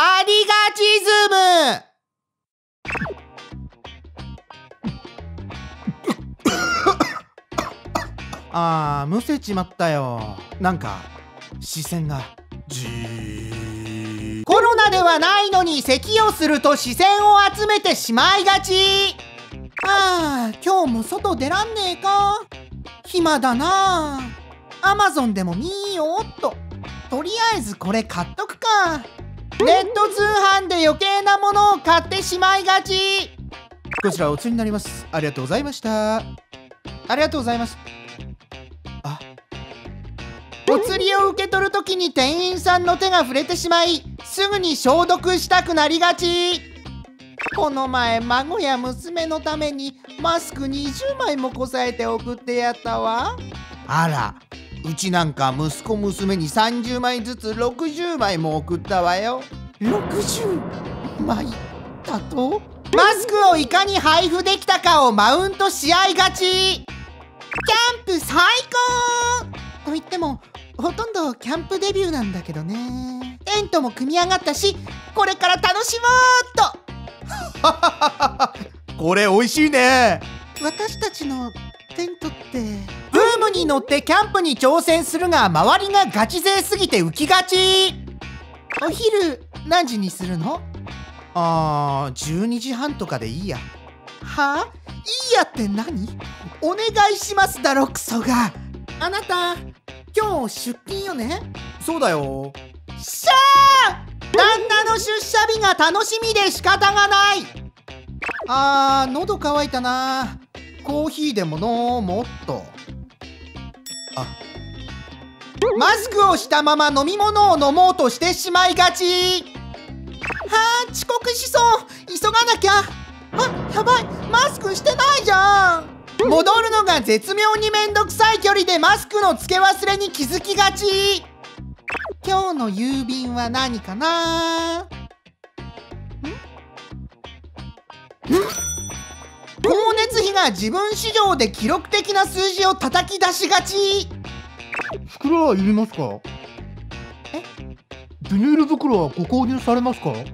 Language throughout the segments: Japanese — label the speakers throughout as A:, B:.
A: ありがちズム。むせちまったよ。なんか視線がコロナではないのに咳をすると視線を集めてしまいがち。今日も外出らんねえか。暇だな。アマゾンでも見よっと。とりあえずこれ買っとくか。ネット通販で余計なものを買ってしまいがち。こちらお釣りになります。ありがとうございました。ありがとうございます。お釣りを受け取るときに店員さんの手が触れてしまい、すぐに消毒したくなりがち。この前孫や娘のためにマスク20枚もこさえて送ってやったわ。あら、うちなんか息子娘に30枚ずつ60枚も送ったわよ。60枚だと？マスクをいかに配布できたかをマウントし合いがち。キャンプ最高と言ってもほとんどキャンプデビューなんだけどね。テントも組み上がったし、これから楽しもうっと。これ美味しいね。私たちのテントってブームに乗ってキャンプに挑戦するが、周りがガチ勢すぎて浮きがち。お昼何時にするの？12時半とかでいいや。はあ？いいやって何？お願いしますだろクソが。あなた今日出勤よね？そうだよ。しゃー！旦那の出社日が楽しみで仕方がない。喉乾いたな。コーヒーでも飲もっと。マスクをしたまま飲み物を飲もうとしてしまいがち。遅刻しそう。急がなきゃ。やばい、マスクしてないじゃん。戻るのが絶妙にめんどくさい距離でマスクの付け忘れに気づきがち。今日の郵便は何かな。光熱費が自分市場で記録的な数字を叩き出しがち。
B: 袋はいりますか？ビニール袋はご購入されますか？
A: はい。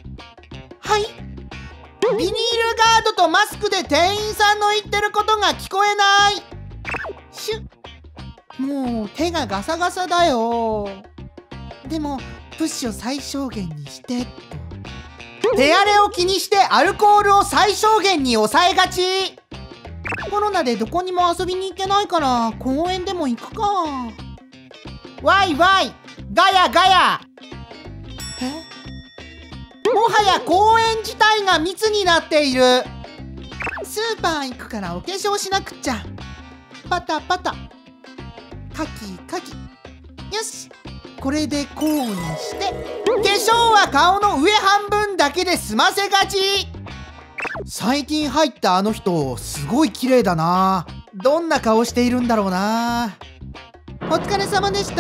A: ビニールガードとマスクで店員さんの言ってることが聞こえない。シュッ。もう手がガサガサだよ。でもプッシュを最小限にしてと。手荒れを気にしてアルコールを最小限に抑えがち。コロナでどこにも遊びに行けないから公園でも行くか。ワイワイガヤガヤ。もはや公園自体が密になっている。スーパー行くからお化粧しなくっちゃ。パタパタカキカキ。よし、これでこうにして化粧は顔の上半分だけで済ませがち。最近入ったあの人すごい綺麗だな。どんな顔しているんだろうな。お疲れ様でした。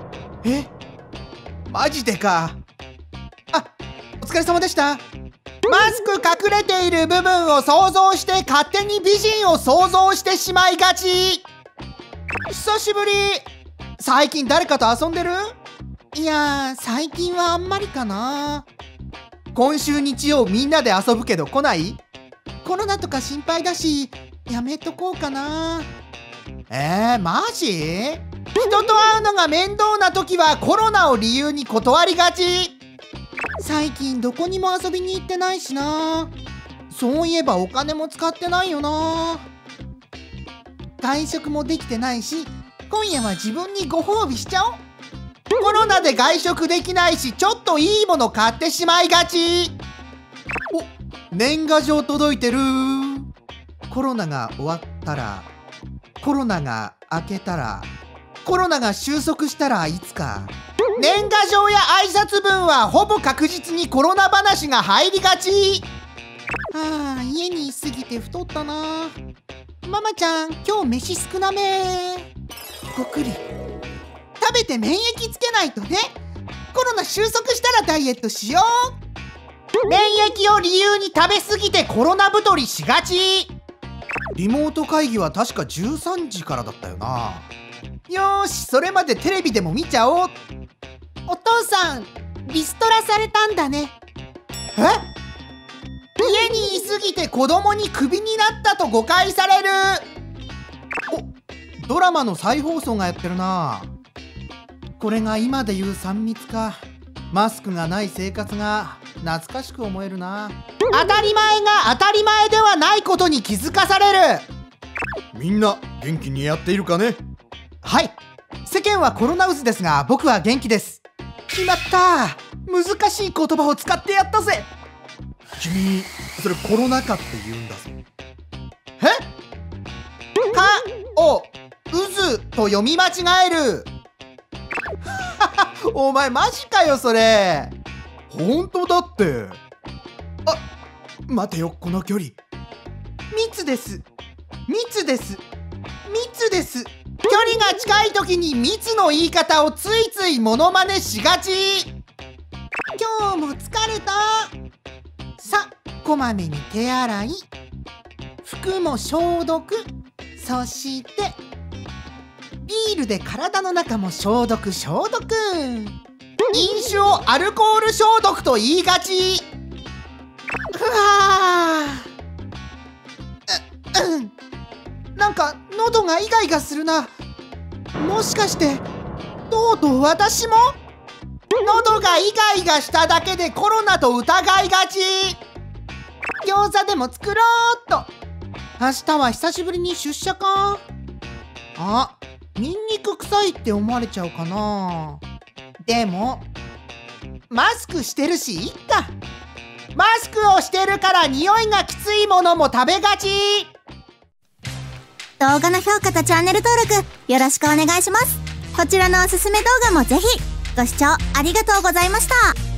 A: マジでか。お疲れ様でした。マスク隠れている部分を想像して勝手に美人を想像してしまいがち。久しぶり。最近誰かと遊んでる？いやー、最近はあんまりかな。今週日曜みんなで遊ぶけど来ない？コロナとか心配だしやめとこうかな。マジ？人と会うのが面倒な時はコロナを理由に断りがち。最近どこにも遊びに行ってないしな。そういえばお金も使ってないよな。外食もできてないし、今夜は自分にご褒美しちゃおう。コロナで外食できないし、ちょっといいもの買ってしまいがち。年賀状届いてる。コロナが終わったら、コロナが明けたら、コロナが収束したらいつか。年賀状や挨拶文はほぼ確実にコロナ話が入りがち。家にいすぎて太ったな。ママちゃん、今日飯少なめ。ごくり。食べて免疫つけないとね。コロナ収束したらダイエットしよう。免疫を理由に食べ過ぎてコロナ太りしがち。リモート会議は確か13時からだったよな。よーし、それまでテレビでも見ちゃおう。お父さん、 リストラされたんだね。え？家にいすぎて子供にクビになったと誤解される。お、ドラマの再放送がやってるな。これが今でいう3密か。マスクがない生活が懐かしく思えるな。当たり前が当たり前ではないことに気づかされる。
C: みんな元気にやっているかね。
A: はい、世間はコロナ渦ですが僕は元気です。決まった。難しい言葉を使ってやったぜ。
C: 君、それコロナ禍って言うんだぞ。
A: え？か、お、渦と読み間違える。お前マジかよそれ。
C: 本当だって。あ、待てよこの距離。
A: 密です。密です。密です。距離が近い時に密の言い方をついついモノマネしがち。今日も疲れた。さ、こまめに手洗い、服も消毒、そしてビールで体の中も消毒消毒。飲酒をアルコール消毒と言いがち。ふわー、なんか喉がイガイガするな。もしかしてとうとう私も喉がイガイガしただけでコロナと疑いがち。餃子でも作ろうっと。明日は久しぶりに出社か。あ、ニンニク臭いって思われちゃうかな。でもマスクしてるしいっか。マスクをしてるから匂いがきついものも食べがち。
D: 動画の評価とチャンネル登録よろしくお願いします。こちらのおすすめ動画もぜひ。ご視聴ありがとうございました。